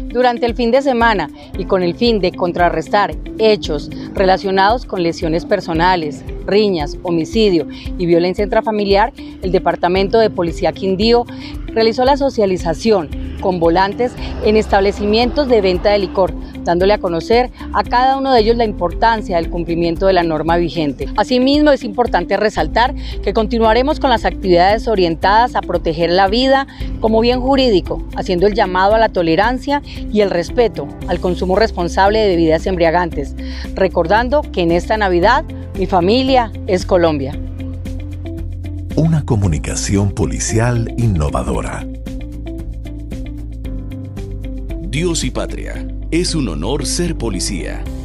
Durante el fin de semana y con el fin de contrarrestar hechos relacionados con lesiones personales, riñas, homicidio y violencia intrafamiliar, el Departamento de Policía Quindío realizó la socialización con volantes en establecimientos de venta de licor, dándole a conocer a cada uno de ellos la importancia del cumplimiento de la norma vigente. Asimismo, es importante resaltar que continuaremos con las actividades orientadas a proteger la vida como bien jurídico, haciendo el llamado a la tolerancia y el respeto al consumo responsable de bebidas embriagantes, recordando que en esta Navidad mi familia es Colombia. Una comunicación policial innovadora. Dios y patria. Es un honor ser policía.